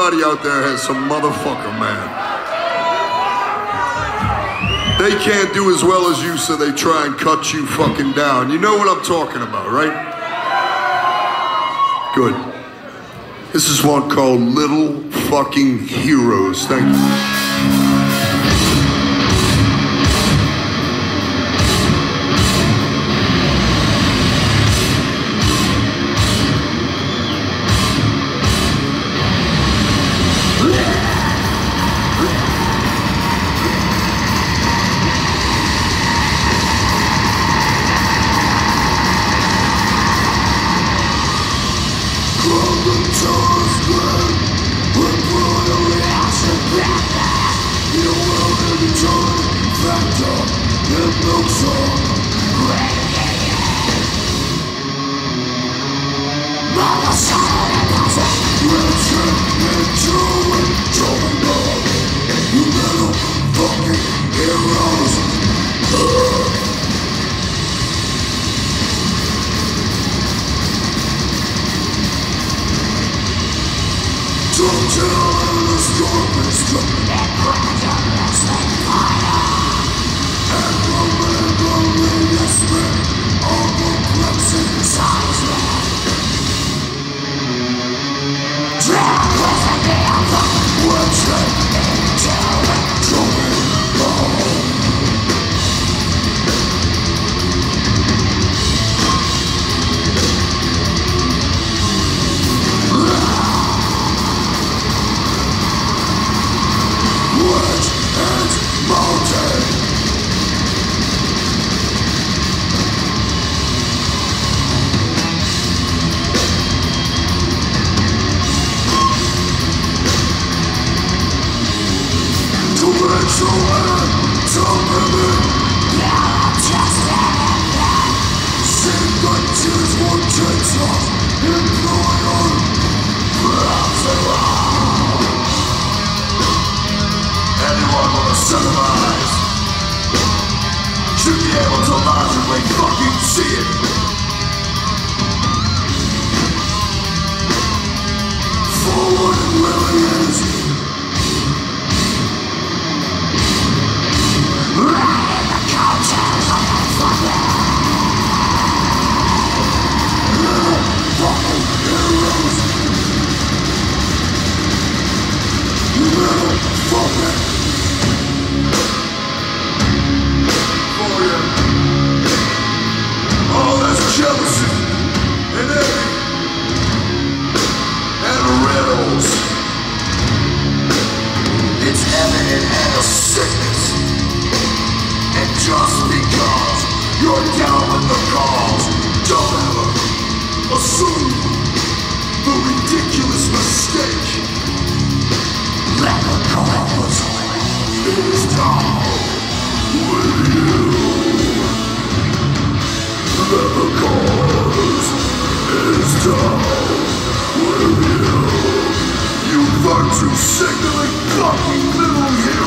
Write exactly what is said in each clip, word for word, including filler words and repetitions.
everybody out there has some motherfucker, man. They can't do as well as you, so they try and cut you fucking down. You know what I'm talking about, right? Good. This is one called Little Fucking Heroes. Thank you.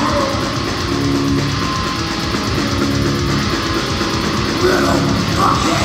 Little fucking